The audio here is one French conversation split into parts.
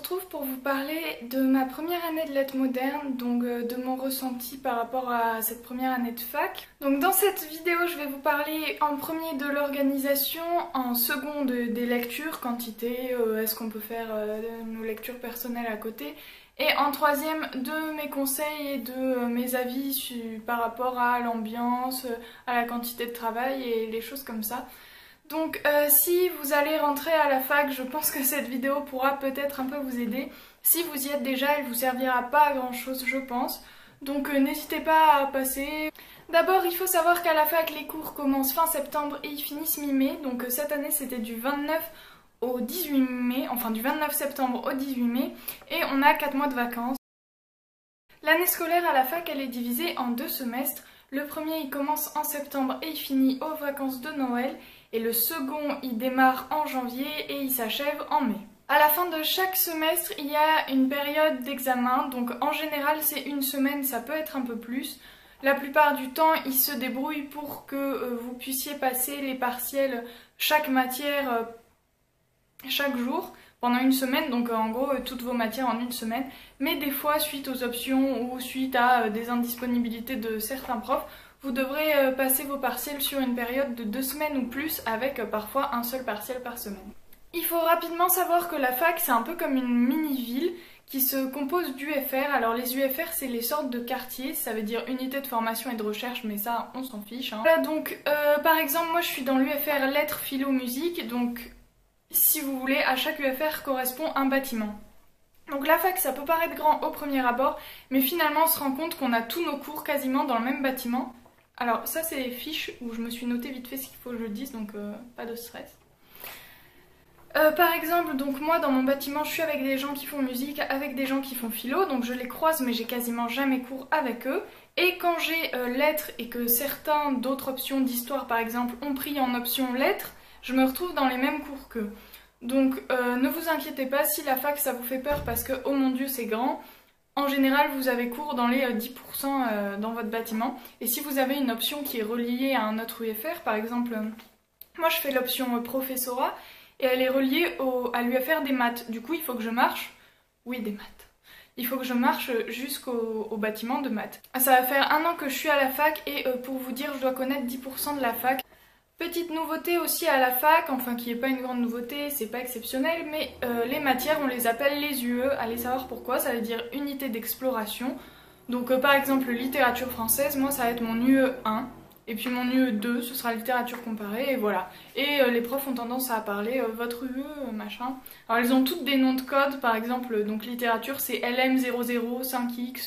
retrouve pour vous parler de ma première année de lettres modernes, donc de mon ressenti par rapport à cette première année de fac. Donc dans cette vidéo, je vais vous parler en premier de l'organisation, en second des lectures, quantité, est-ce qu'on peut faire nos lectures personnelles à côté, et en troisième de mes conseils et de mes avis par rapport à l'ambiance, à la quantité de travail et les choses comme ça. Donc si vous allez rentrer à la fac, je pense que cette vidéo pourra peut-être un peu vous aider. Si vous y êtes déjà, elle vous servira pas à grand chose, je pense. Donc n'hésitez pas à passer. D'abord, il faut savoir qu'à la fac, les cours commencent fin septembre et ils finissent mi-mai. Donc cette année, c'était du 29 au 18 mai, enfin du 29 septembre au 18 mai. Et on a 4 mois de vacances. L'année scolaire à la fac, elle est divisée en 2 semestres. Le premier, il commence en septembre et il finit aux vacances de Noël. Et le second, il démarre en janvier et il s'achève en mai. À la fin de chaque semestre, il y a une période d'examen. Donc en général, c'est une semaine, ça peut être un peu plus. La plupart du temps, ils se débrouillent pour que vous puissiez passer les partiels chaque matière chaque jour pendant une semaine, donc en gros toutes vos matières en une semaine, mais des fois suite aux options ou suite à des indisponibilités de certains profs, vous devrez passer vos partiels sur une période de 2 semaines ou plus avec parfois un seul partiel par semaine. Il faut rapidement savoir que la fac c'est un peu comme une mini-ville qui se compose d'UFR. Alors les UFR c'est les sortes de quartiers, ça veut dire unité de formation et de recherche, mais ça on s'en fiche. Voilà, donc par exemple moi je suis dans l'UFR lettres, philo, musique, donc si vous voulez, à chaque UFR correspond un bâtiment. Donc la fac, ça peut paraître grand au premier abord, mais finalement on se rend compte qu'on a tous nos cours quasiment dans le même bâtiment. Alors ça c'est les fiches où je me suis noté vite fait ce qu'il faut que je dise, donc pas de stress. Par exemple, donc moi dans mon bâtiment je suis avec des gens qui font musique, avec des gens qui font philo, donc je les croise mais j'ai quasiment jamais cours avec eux. Et quand j'ai lettres et que certains d'autres options d'histoire par exemple ont pris en option lettres, je me retrouve dans les mêmes cours qu'eux. Donc ne vous inquiétez pas si la fac ça vous fait peur parce que oh mon dieu c'est grand. En général vous avez cours dans les 10% dans votre bâtiment. Et si vous avez une option qui est reliée à un autre UFR, par exemple moi je fais l'option professorat et elle est reliée à l'UFR des maths. Du coup il faut que je marche, oui des maths. Il faut que je marche jusqu'au bâtiment de maths. Ça va faire 1 an que je suis à la fac et pour vous dire je dois connaître 10% de la fac. Petite nouveauté aussi à la fac, enfin qui n'est pas une grande nouveauté, c'est pas exceptionnel, mais les matières on les appelle les UE, allez savoir pourquoi, ça veut dire unité d'exploration. Donc par exemple littérature française, moi ça va être mon UE 1, et puis mon UE 2 ce sera littérature comparée, et voilà. Et les profs ont tendance à parler votre UE, machin. Alors elles ont toutes des noms de code, par exemple donc littérature c'est LM00, 5X...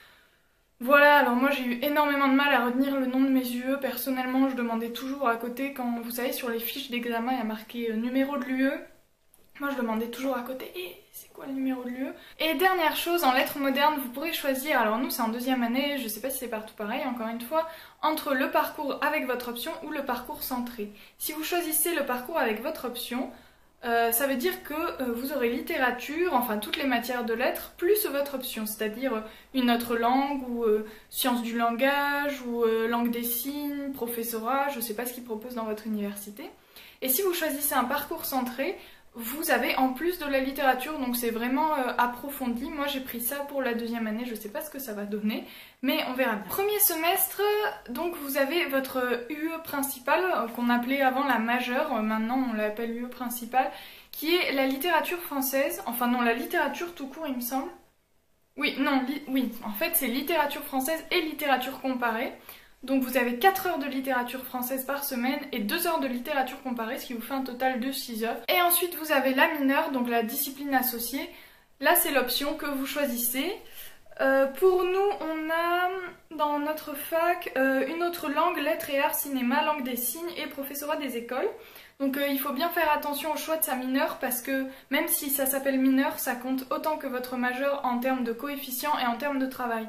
Voilà, alors moi j'ai eu énormément de mal à retenir le nom de mes UE. Personnellement, je demandais toujours à côté, quand vous savez sur les fiches d'examen il y a marqué numéro de l'UE. Moi je demandais toujours à côté, c'est quoi le numéro de l'UE? Et dernière chose, en lettres modernes, vous pourrez choisir, alors nous c'est en 2e année, je sais pas si c'est partout pareil, encore une fois, entre le parcours avec votre option ou le parcours centré. Si vous choisissez le parcours avec votre option, ça veut dire que vous aurez littérature, enfin toutes les matières de lettres, plus votre option, c'est-à-dire une autre langue ou sciences du langage ou langue des signes, professorat, je ne sais pas ce qu'ils proposent dans votre université. Et si vous choisissez un parcours centré, vous avez en plus de la littérature, donc c'est vraiment approfondi. Moi j'ai pris ça pour la 2e année, je sais pas ce que ça va donner, mais on verra bien. Premier semestre, donc vous avez votre UE principale, qu'on appelait avant la majeure, maintenant on l'appelle UE principale, qui est la littérature française, enfin non, la littérature tout court il me semble. Oui, non, oui, en fait c'est littérature française et littérature comparée. Donc vous avez 4 heures de littérature française par semaine et 2 heures de littérature comparée, ce qui vous fait un total de 6 heures. Et ensuite vous avez la mineure, donc la discipline associée. Là c'est l'option que vous choisissez. Pour nous, on a dans notre fac une autre langue, lettres et arts, cinéma, langue des signes et professorat des écoles. Donc il faut bien faire attention au choix de sa mineure parce que même si ça s'appelle mineure, ça compte autant que votre majeure en termes de coefficient et en termes de travail.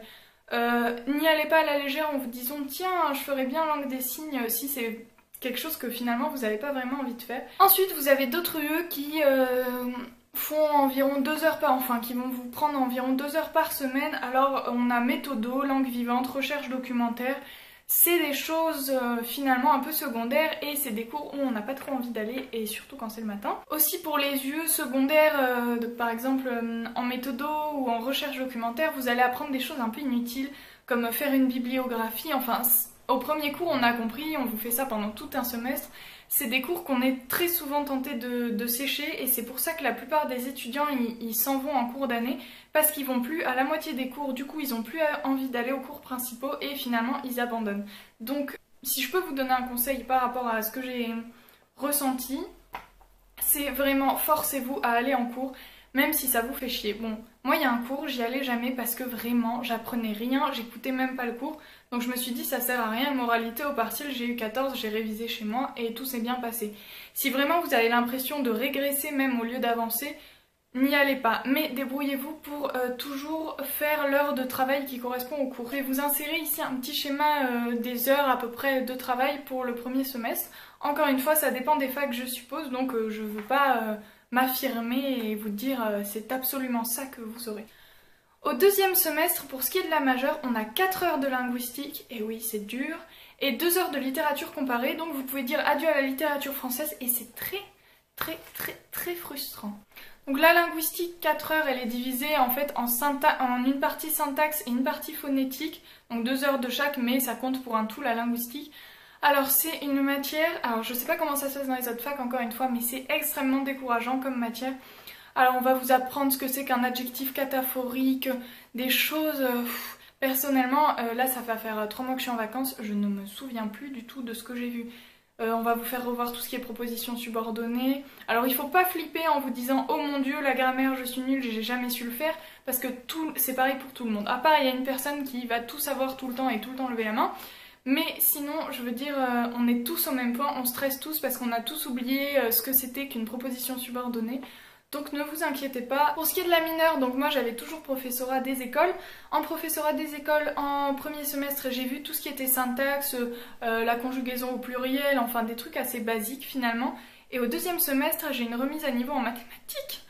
N'y allez pas à la légère en vous disant tiens je ferais bien langue des signes si c'est quelque chose que finalement vous n'avez pas vraiment envie de faire. Ensuite vous avez d'autres UE qui font environ 2 heures qui vont vous prendre environ 2 heures par semaine. Alors on a méthodo, langue vivante, recherche documentaire. c'est des choses finalement un peu secondaires et c'est des cours où on n'a pas trop envie d'aller et surtout quand c'est le matin. Aussi pour les UE secondaires, par exemple en méthodo ou en recherche documentaire, vous allez apprendre des choses un peu inutiles comme faire une bibliographie, enfin au premier cours on a compris, on vous fait ça pendant tout un semestre. C'est des cours qu'on est très souvent tenté de sécher et c'est pour ça que la plupart des étudiants ils s'en vont en cours d'année parce qu'ils vont plus à la moitié des cours, du coup ils ont plus envie d'aller aux cours principaux et finalement ils abandonnent. Donc si je peux vous donner un conseil par rapport à ce que j'ai ressenti, c'est vraiment forcez-vous à aller en cours même si ça vous fait chier. Bon, moi il y a un cours, j'y allais jamais parce que vraiment j'apprenais rien, j'écoutais même pas le cours. Donc je me suis dit ça sert à rien, moralité au partiel j'ai eu 14, j'ai révisé chez moi et tout s'est bien passé. Si vraiment vous avez l'impression de régresser même au lieu d'avancer, n'y allez pas. Mais débrouillez-vous pour toujours faire l'heure de travail qui correspond au cours. Je vais vous insérer ici un petit schéma des heures à peu près de travail pour le premier semestre. Encore une fois ça dépend des facs je suppose, donc je ne veux pas m'affirmer et vous dire c'est absolument ça que vous aurez. Au deuxième semestre, pour ce qui est de la majeure, on a 4 heures de linguistique, et oui c'est dur, et 2 heures de littérature comparée, donc vous pouvez dire adieu à la littérature française, et c'est très frustrant. Donc la linguistique, 4 heures, elle est divisée en fait en une partie syntaxe et une partie phonétique, donc 2 heures de chaque, mais ça compte pour un tout la linguistique. Alors c'est une matière, alors je sais pas comment ça se passe dans les autres facs encore une fois, mais c'est extrêmement décourageant comme matière. Alors on va vous apprendre ce que c'est qu'un adjectif cataphorique, des choses... personnellement, là ça va faire 3 mois que je suis en vacances, je ne me souviens plus du tout de ce que j'ai vu. On va vous faire revoir tout ce qui est propositions subordonnées. Alors il faut pas flipper en vous disant oh mon dieu la grammaire je suis nulle, j'ai jamais su le faire, parce que c'est pareil pour tout le monde. À part il y a une personne qui va tout savoir tout le temps et tout le temps lever la main. Mais sinon, je veux dire, on est tous au même point, on stresse tous parce qu'on a tous oublié ce que c'était qu'une proposition subordonnée. Donc ne vous inquiétez pas. Pour ce qui est de la mineure, donc moi j'avais toujours professorat des écoles. En professorat des écoles, en premier semestre, j'ai vu tout ce qui était syntaxe, la conjugaison au pluriel, enfin des trucs assez basiques finalement. Et au deuxième semestre, j'ai une remise à niveau en mathématiques.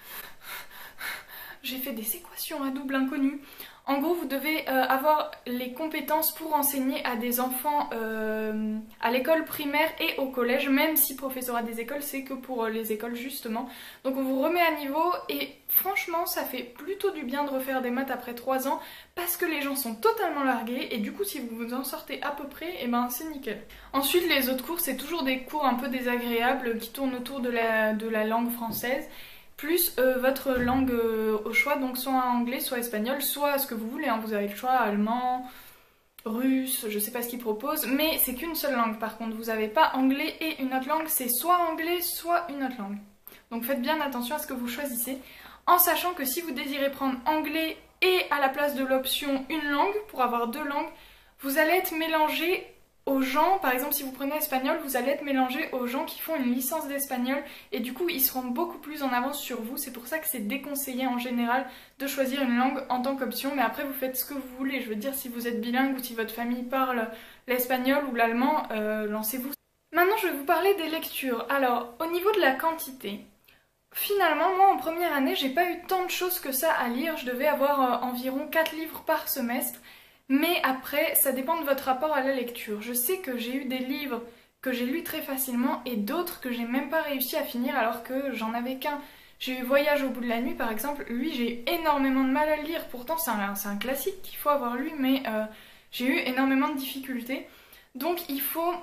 J'ai fait des équations à double inconnu. En gros, vous devez avoir les compétences pour enseigner à des enfants à l'école primaire et au collège, même si professorat des écoles, c'est que pour les écoles justement. Donc on vous remet à niveau et franchement, ça fait plutôt du bien de refaire des maths après 3 ans parce que les gens sont totalement largués et du coup, si vous vous en sortez à peu près, et ben c'est nickel. Ensuite, les autres cours, c'est toujours des cours un peu désagréables qui tournent autour de la langue française. Plus votre langue au choix, donc soit anglais, soit espagnol, soit ce que vous voulez, hein. Vous avez le choix, allemand, russe, je sais pas ce qu'ils proposent, mais c'est qu'une seule langue par contre, vous n'avez pas anglais et une autre langue, c'est soit anglais, soit une autre langue. Donc faites bien attention à ce que vous choisissez, en sachant que si vous désirez prendre anglais et à la place de l'option une langue, pour avoir 2 langues, vous allez être mélangé aux gens, par exemple si vous prenez espagnol, vous allez être mélangé aux gens qui font une licence d'espagnol et du coup ils seront beaucoup plus en avance sur vous. C'est pour ça que c'est déconseillé en général de choisir une langue en tant qu'option, mais après vous faites ce que vous voulez. Je veux dire, si vous êtes bilingue ou si votre famille parle l'espagnol ou l'allemand, lancez-vous. Maintenant je vais vous parler des lectures. Alors au niveau de la quantité, finalement moi en première année j'ai pas eu tant de choses que ça à lire. Je devais avoir environ 4 livres par semestre. Mais après, ça dépend de votre rapport à la lecture. Je sais que j'ai eu des livres que j'ai lus très facilement et d'autres que j'ai même pas réussi à finir alors que j'en avais qu'un. J'ai eu Voyage au bout de la nuit par exemple, lui j'ai eu énormément de mal à le lire. Pourtant c'est un classique qu'il faut avoir lu, mais j'ai eu énormément de difficultés. Donc il faut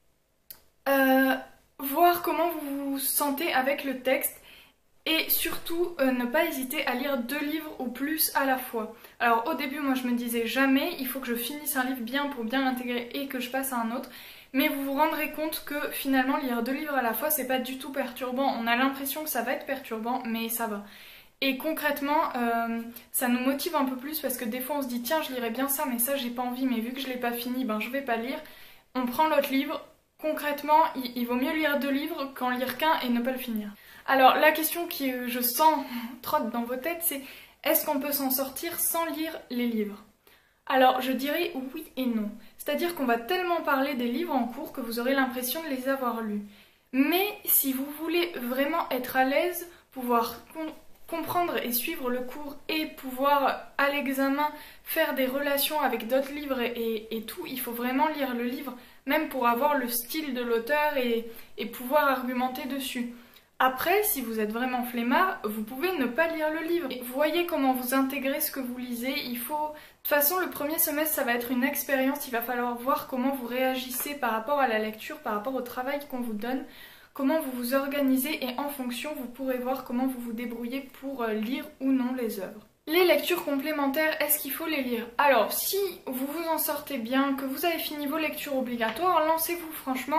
voir comment vous vous sentez avec le texte. Et surtout, ne pas hésiter à lire 2 livres ou plus à la fois. Alors au début, moi je me disais jamais, il faut que je finisse un livre bien pour bien l'intégrer et que je passe à un autre. Mais vous vous rendrez compte que finalement, lire 2 livres à la fois, c'est pas du tout perturbant. On a l'impression que ça va être perturbant, mais ça va. Et concrètement, ça nous motive un peu plus parce que des fois on se dit tiens, je lirais bien ça, mais ça j'ai pas envie, mais vu que je l'ai pas fini, ben je vais pas lire. On prend l'autre livre. Concrètement, il vaut mieux lire 2 livres qu'en lire qu'un et ne pas le finir. Alors la question qui je sens trotte dans vos têtes, c'est est-ce qu'on peut s'en sortir sans lire les livres? Alors je dirais oui et non. C'est-à-dire qu'on va tellement parler des livres en cours que vous aurez l'impression de les avoir lus. Mais si vous voulez vraiment être à l'aise, pouvoir comprendre et suivre le cours et pouvoir à l'examen faire des relations avec d'autres livres et tout, il faut vraiment lire le livre, même pour avoir le style de l'auteur et pouvoir argumenter dessus. Après, si vous êtes vraiment flemmard, vous pouvez ne pas lire le livre. Et vous voyez comment vous intégrez ce que vous lisez. De toute façon, le premier semestre, ça va être une expérience. Il va falloir voir comment vous réagissez par rapport à la lecture, par rapport au travail qu'on vous donne, comment vous vous organisez et en fonction, vous pourrez voir comment vous vous débrouillez pour lire ou non les œuvres. Les lectures complémentaires, est-ce qu'il faut les lire? Alors, si vous vous en sortez bien, que vous avez fini vos lectures obligatoires, lancez-vous franchement...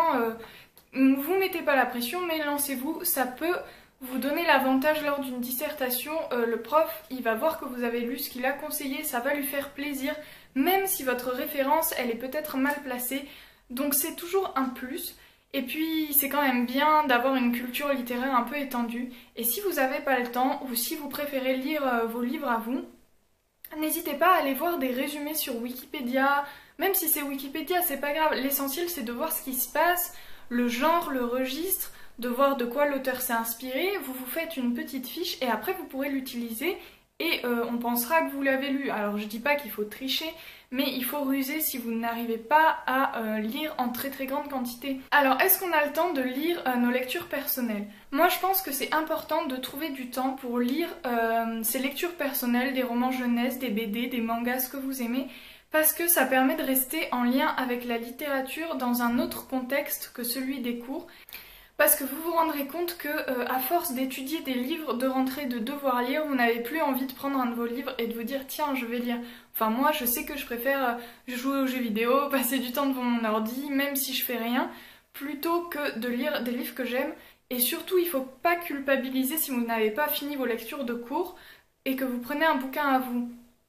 vous mettez pas la pression, mais lancez-vous, ça peut vous donner l'avantage lors d'une dissertation. Le prof, il va voir que vous avez lu ce qu'il a conseillé, ça va lui faire plaisir, même si votre référence, elle est peut-être mal placée. Donc c'est toujours un plus. Et puis c'est quand même bien d'avoir une culture littéraire un peu étendue. Et si vous n'avez pas le temps, ou si vous préférez lire vos livres à vous, n'hésitez pas à aller voir des résumés sur Wikipédia. Même si c'est Wikipédia, c'est pas grave. L'essentiel, c'est de voir ce qui se passe, le genre, le registre, de voir de quoi l'auteur s'est inspiré. Vous vous faites une petite fiche et après vous pourrez l'utiliser et on pensera que vous l'avez lu. Alors je dis pas qu'il faut tricher, mais il faut ruser si vous n'arrivez pas à lire en très très grande quantité. Alors est-ce qu'on a le temps de lire nos lectures personnelles? Moi je pense que c'est important de trouver du temps pour lire ces lectures personnelles, des romans jeunesse, des BD, des mangas, ce que vous aimez, parce que ça permet de rester en lien avec la littérature dans un autre contexte que celui des cours. Parce que vous vous rendrez compte que à force d'étudier des livres, de rentrer, de devoir lire, vous n'avez plus envie de prendre un de vos livres et de vous dire tiens je vais lire. Enfin moi je sais que je préfère jouer aux jeux vidéo, passer du temps devant mon ordi, même si je fais rien, plutôt que de lire des livres que j'aime. Et surtout il ne faut pas culpabiliser si vous n'avez pas fini vos lectures de cours et que vous prenez un bouquin à vous.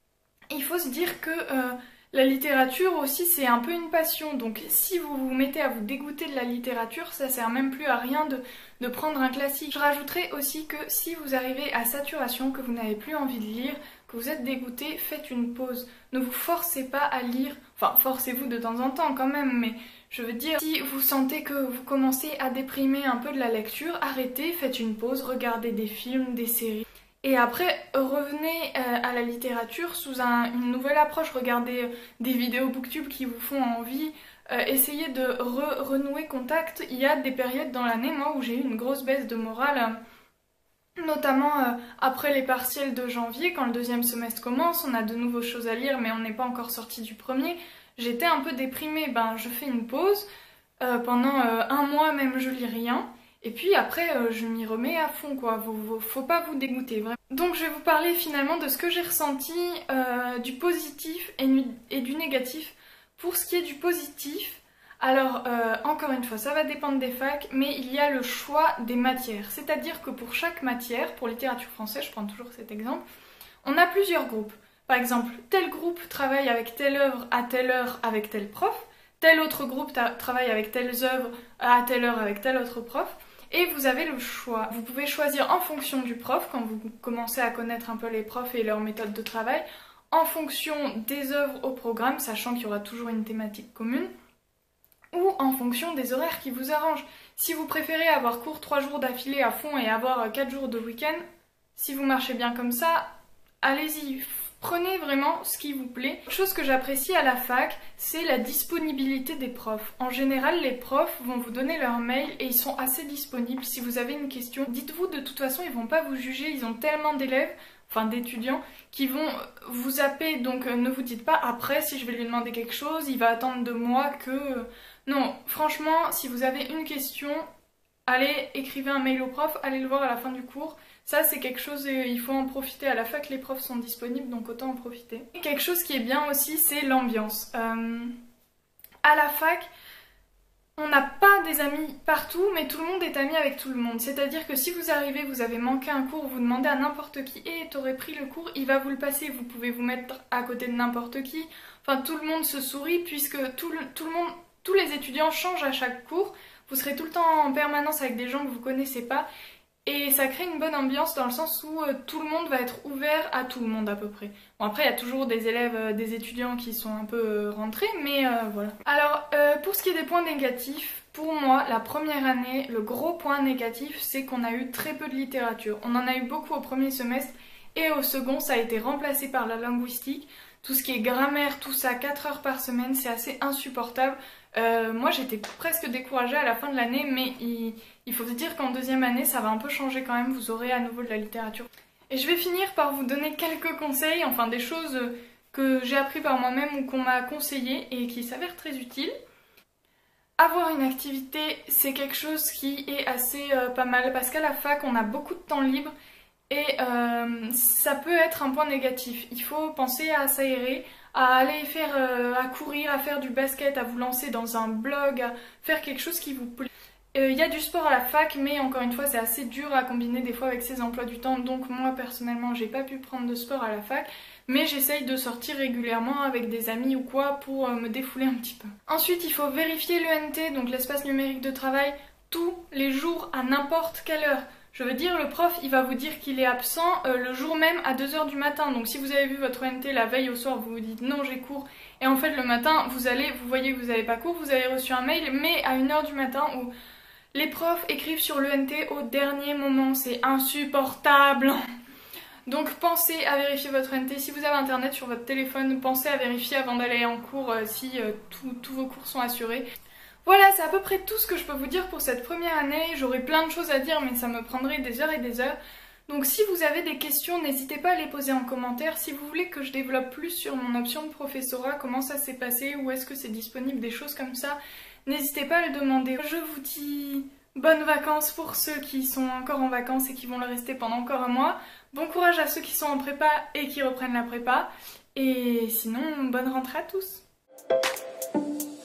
Il faut se dire que la littérature aussi c'est un peu une passion, donc si vous vous mettez à vous dégoûter de la littérature, ça sert même plus à rien de prendre un classique. Je rajouterai aussi que si vous arrivez à saturation, que vous n'avez plus envie de lire, que vous êtes dégoûté, faites une pause. Ne vous forcez pas à lire, enfin forcez-vous de temps en temps quand même, mais je veux dire, si vous sentez que vous commencez à déprimer un peu de la lecture, arrêtez, faites une pause, regardez des films, des séries. Et après, revenez à la littérature sous une nouvelle approche. Regardez des vidéos booktube qui vous font envie. Essayez de renouer contact. Il y a des périodes dans l'année, moi, où j'ai eu une grosse baisse de morale. Notamment après les partiels de janvier, quand le deuxième semestre commence. On a de nouvelles choses à lire, mais on n'est pas encore sorti du premier. J'étais un peu déprimée. Ben, je fais une pause. Pendant un mois même, je lis rien. Et puis après, je m'y remets à fond, quoi. Faut pas vous dégoûter, vraiment. Donc je vais vous parler finalement de ce que j'ai ressenti, du positif et du négatif. Pour ce qui est du positif, alors encore une fois, ça va dépendre des facs, mais il y a le choix des matières. C'est-à-dire que pour chaque matière, pour littérature française, je prends toujours cet exemple, on a plusieurs groupes. Par exemple, tel groupe travaille avec telle œuvre à telle heure avec tel prof, tel autre groupe travaille avec telles œuvres à telle heure avec tel autre prof. Et vous avez le choix. Vous pouvez choisir en fonction du prof, quand vous commencez à connaître un peu les profs et leur méthode de travail, en fonction des œuvres au programme, sachant qu'il y aura toujours une thématique commune, ou en fonction des horaires qui vous arrangent. Si vous préférez avoir cours 3 jours d'affilée à fond et avoir 4 jours de week-end, si vous marchez bien comme ça, allez-y. Prenez vraiment ce qui vous plaît. Une chose que j'apprécie à la fac, c'est la disponibilité des profs. En général, les profs vont vous donner leur mail et ils sont assez disponibles. Si vous avez une question, dites-vous de toute façon, ils vont pas vous juger. Ils ont tellement d'élèves, enfin d'étudiants, qui vont vous zapper. Donc ne vous dites pas après si je vais lui demander quelque chose, il va attendre de moi que... Non, franchement, si vous avez une question, allez, écrivez un mail au prof, allez le voir à la fin du cours. Ça, c'est quelque chose, il faut en profiter. À la fac, les profs sont disponibles, donc autant en profiter. Et quelque chose qui est bien aussi, c'est l'ambiance. À la fac, on n'a pas des amis partout, mais tout le monde est ami avec tout le monde. C'est-à-dire que si vous arrivez, vous avez manqué un cours, vous demandez à n'importe qui « Eh, t'aurais pris le cours ?» Il va vous le passer, vous pouvez vous mettre à côté de n'importe qui. Enfin, tout le monde se sourit puisque tous les étudiants changent à chaque cours. Vous serez tout le temps en permanence avec des gens que vous connaissez pas. Et ça crée une bonne ambiance dans le sens où tout le monde va être ouvert à tout le monde à peu près. Bon après il y a toujours des élèves, des étudiants qui sont un peu rentrés, mais voilà. Alors pour ce qui est des points négatifs, pour moi la première année, le gros point négatif c'est qu'on a eu très peu de littérature. On en a eu beaucoup au premier semestre et au second ça a été remplacé par la linguistique. Tout ce qui est grammaire, tout ça, 4 heures par semaine, c'est assez insupportable. Moi j'étais presque découragée à la fin de l'année, mais il faut se dire qu'en deuxième année ça va un peu changer quand même, vous aurez à nouveau de la littérature. Et je vais finir par vous donner quelques conseils, enfin des choses que j'ai appris par moi-même ou qu'on m'a conseillé et qui s'avèrent très utiles. Avoir une activité, c'est quelque chose qui est assez pas mal parce qu'à la fac on a beaucoup de temps libre et ça peut être un point négatif. Il faut penser à s'aérer, à aller faire, à courir, à faire du basket, à vous lancer dans un blog, à faire quelque chose qui vous plaît. Il y a du sport à la fac, mais encore une fois c'est assez dur à combiner des fois avec ses emplois du temps, donc moi personnellement j'ai pas pu prendre de sport à la fac, mais j'essaye de sortir régulièrement avec des amis ou quoi pour me défouler un petit peu. Ensuite il faut vérifier l'ENT, donc l'espace numérique de travail, tous les jours à n'importe quelle heure. Je veux dire, le prof, il va vous dire qu'il est absent le jour même à 2 h du matin. Donc si vous avez vu votre ENT la veille au soir, vous vous dites non, j'ai cours. Et en fait, le matin, vous voyez que vous n'avez pas cours, vous avez reçu un mail, mais à 1 h du matin où les profs écrivent sur l'ENT au dernier moment. C'est insupportable. Donc pensez à vérifier votre ENT. Si vous avez internet sur votre téléphone, pensez à vérifier avant d'aller en cours si tous vos cours sont assurés. Voilà, c'est à peu près tout ce que je peux vous dire pour cette première année. J'aurais plein de choses à dire, mais ça me prendrait des heures et des heures. Donc si vous avez des questions, n'hésitez pas à les poser en commentaire. Si vous voulez que je développe plus sur mon option de professorat, comment ça s'est passé, où est-ce que c'est disponible, des choses comme ça, n'hésitez pas à le demander. Je vous dis bonnes vacances pour ceux qui sont encore en vacances et qui vont le rester pendant encore un mois. Bon courage à ceux qui sont en prépa et qui reprennent la prépa. Et sinon, bonne rentrée à tous.